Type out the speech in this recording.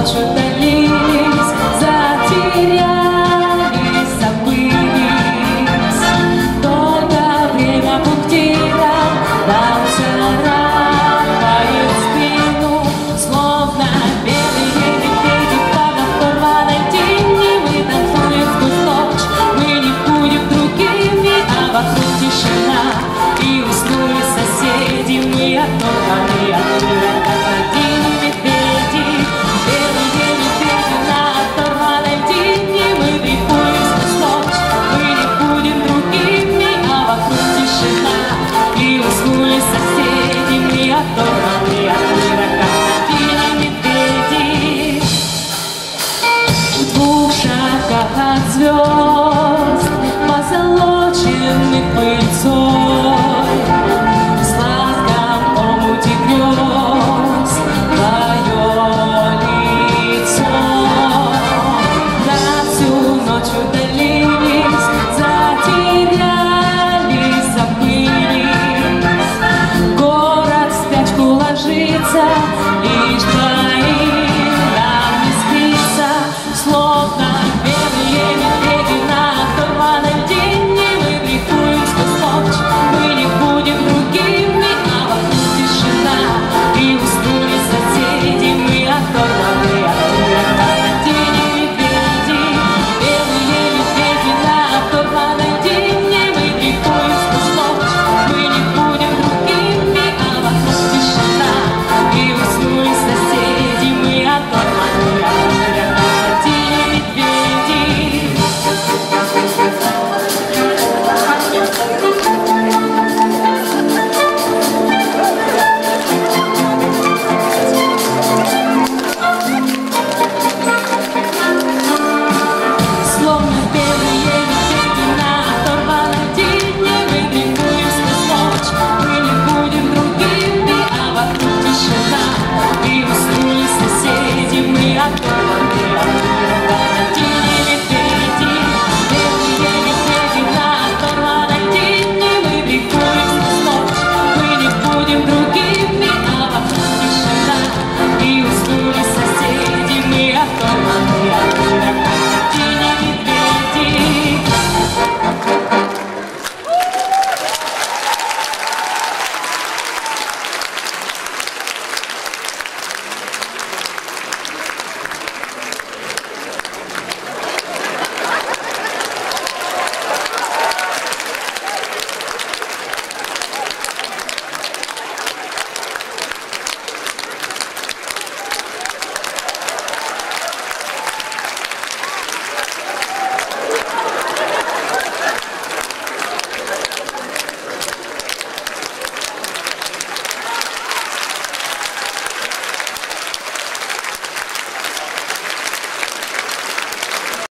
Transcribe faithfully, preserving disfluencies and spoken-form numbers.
ночью удалились, затерялись, забылись. Только время пунктиром нам царапает спину, словно белые медведи под оторванной тени. Мы танцуем сквозь ночь, мы не будем другими, а вокруг тишина. И уснули соседи, мы оторваны от мира, как один медведи. Белые медведи на оторванной тени. Мы дрейфуем сквозь ночь, мы не будем другими, а вокруг тишина. И уснули соседи, мы оторваны от мира, как один медведи. В двух шагах от звезд, позолоченных пыльцой, лишь твоим нам не спится, словно белые медведи на оторванной тени. Мы дрейфуем сквозь ночь, мы не будем другими, а вокруг тишина. И уснули соседи, мы оторваны от мира, как один медведи. Белые медведи на оторванной тени. Мы дрейфуем сквозь ночь, мы не будем другими, а вокруг тишина. И уснули соседи, мы оторваны от мира, как один медведи. Словно белые медведи на оторванной тени. Мы дрейфуем сквозь ночь, мы не будем другими, а вокруг тишина. И уснули соседи, мы оторваны.